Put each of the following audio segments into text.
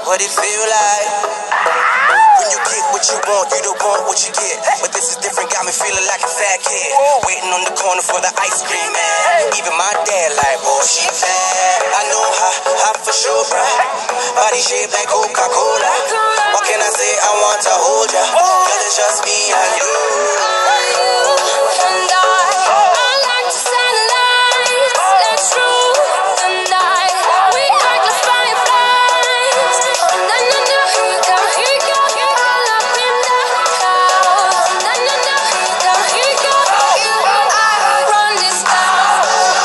what it feel like. When you get what you don't want what you get. But this is different, got me feeling like a fat kid. Waiting on the corner for the ice cream man. Even my dad like, boy, she bad. I know her for sure, bruh. Body shaped like Coca-Cola. What can I say? I want to hold ya. Cause it's just me and you. And I like to satellites. Let's rule the night. We act like fireflies. Na na na, here you go, all up in the house. Na na na, here you go, I run this town.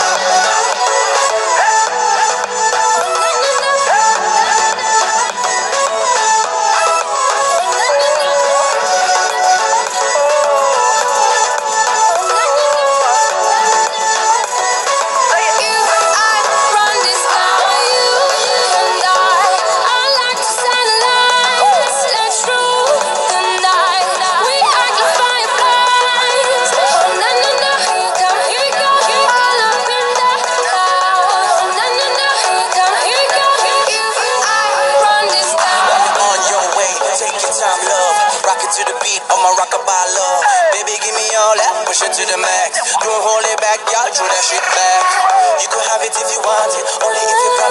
To the beat of my rockabye love. Baby, give me all that, push it to the max. Don't hold it back, y'all, throw that shit back. You can have it if you want it, only if you